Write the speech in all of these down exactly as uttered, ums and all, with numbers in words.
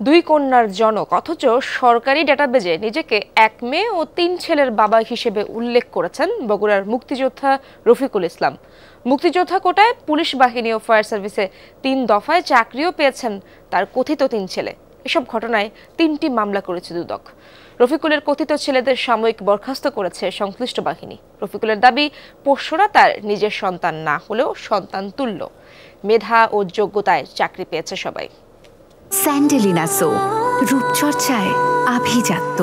দুই কন্যার জনক, অথচ সরকারি ডেটাবেজে নিজেকে এক মেয়ে ও তিন ছেলের বাবা হিসেবে উল্লেখ করেছেন বগুড়ার মুক্তিযোদ্ধা রফিকুল ইসলাম। মুক্তিযোদ্ধা কোটায় পুলিশ বাহিনী ও ফায়ার সার্ভিসে তিন দফায় চাকরিও পেয়েছেন তার কথিত তিন ছেলে। এসব ঘটনায় তিনটি মামলা করেছে দুদক। রফিকুলের কথিত ছেলেদের সাময়িক বরখাস্ত করেছে সংশ্লিষ্ট বাহিনী। রফিকুলের দাবি, পোষ্যরা তার নিজের সন্তান না হলেও সন্তান তুল্য। মেধা ও যোগ্যতায় চাকরি পেয়েছে সবাই। স্যান্ডেলিনা সো, রূপচর্চায় আভিজাত্য।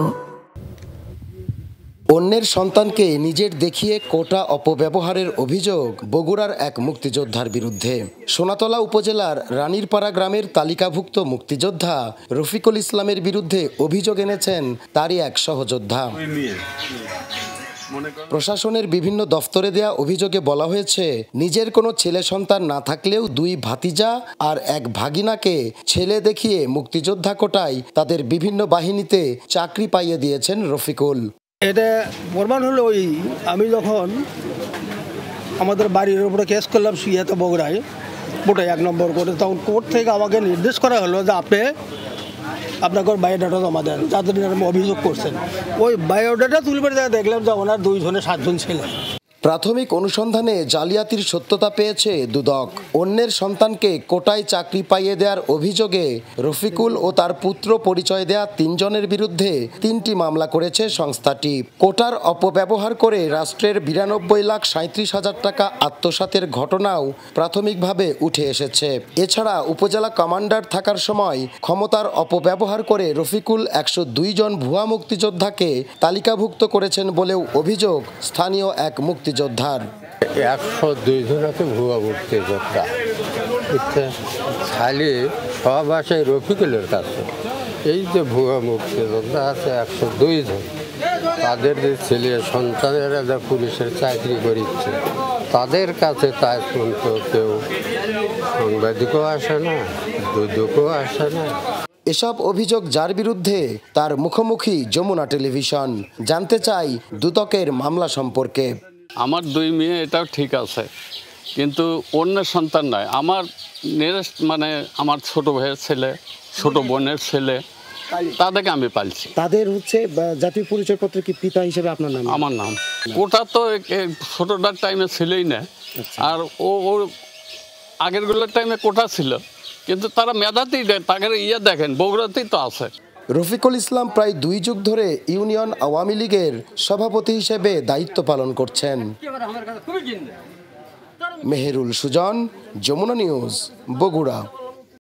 অন্যের সন্তানকে নিজের দেখিয়ে কোটা অপব্যবহারের অভিযোগ বগুড়ার এক মুক্তিযোদ্ধার বিরুদ্ধে। সোনাতলা উপজেলার রানীরপাড়া গ্রামের তালিকাভুক্ত মুক্তিযোদ্ধা রফিকুল ইসলামের বিরুদ্ধে অভিযোগ এনেছেন তারই এক সহযোদ্ধা। প্রশাসনের বিভিন্ন দফতরে দেয়া অভিযোগে বলা হয়েছে, নিজের কোনো ছেলে সন্তান না থাকলেও দুই ভাতিজা আর এক ভাগিনাকে ছেলে দেখিয়ে মুক্তিযোদ্ধা কোটায় তাদের বিভিন্ন বাহিনীতে চাকরি পাইয়ে দিয়েছেন রফিকুল। এটা প্রমাণ হলো ওই আমি যখন আমাদের বাড়ির উপরে কেস করলাম সুইয়াতে বগুড়ায় বোটাই এক নম্বর কোর্টে, তখন কোর্ট থেকে আমাকে নির্দেশ করা হলো যে আপনি আপনাকে বায়োডাটা জমা দেন, যাদের অভিযোগ করছেন। ওই বায়োডাটা তুলবে দেখলাম যে ওনার দুইজনে সাতজন ছেলে। প্রাথমিক অনুসন্ধানে জালিয়াতির সত্যতা পেয়েছে দুদক। অন্যের সন্তানকে কোটায় চাকরি পাইয়ে দেওয়ার অভিযোগে রফিকুল ও তার পুত্র পরিচয় দেয়া তিনজনের বিরুদ্ধে তিনটি মামলা করেছে সংস্থাটি। কোটার অপব্যবহার করে রাষ্ট্রের বিরানব্বই লাখ সাঁত্রিশ হাজার টাকা আত্মসাতের ঘটনাও প্রাথমিকভাবে উঠে এসেছে। এছাড়া উপজেলা কমান্ডার থাকার সময় ক্ষমতার অপব্যবহার করে রফিকুল একশো দুই জন ভুয়া মুক্তিযোদ্ধাকে তালিকাভুক্ত করেছেন বলেও অভিযোগ স্থানীয় এক মুক্তি যোদ্ধার। একশো দুই জন আছে ভুয়া মুক্তিযোদ্ধা, খালি সব আসে রফিকুলের কাছে। এই যে ভুয়া মুক্তিযোদ্ধা আছে একশো দুই জন, তাদের যে ছেলে সন্তানেরা যা পুলিশের চাকরি করিচ্ছে তাদের কাছে তাই শুনতো কেউ সাংবাদিকও আসে না, দুদকও আসে না। এসব অভিযোগ যার বিরুদ্ধে তার মুখোমুখি যমুনা টেলিভিশন। জানতে চাই দুদকের মামলা সম্পর্কে। আমার দুই মেয়ে, এটাও ঠিক আছে, কিন্তু অন্যের সন্তান নয়। আমার নিয়ারেস্ট মানে আমার ছোট ভাইয়ের ছেলে, ছোট বোনের ছেলে, তাদেরকে আমি পালছি। তাদের হচ্ছে জাতীয় পরিচয়পত্রে কি পিতা হিসেবে আপনার নাম? আমার নাম। ওটা তো ছোটটার টাইমে ছিলই না, আর ও ওর আগেরগুলোর টাইমে কোটা ছিল, কিন্তু তারা মেধাতেই দেয়, তাকে ইয়ে দেখেন বগুড়াতেই তো আছে। রফিকুল ইসলাম প্রায় দুই যুগ ধরে ইউনিয়ন আওয়ামী লীগের সভাপতি হিসেবে দায়িত্ব পালন করছেন। মেহেরুল সুজন, যমুনা নিউজ, বগুড়া।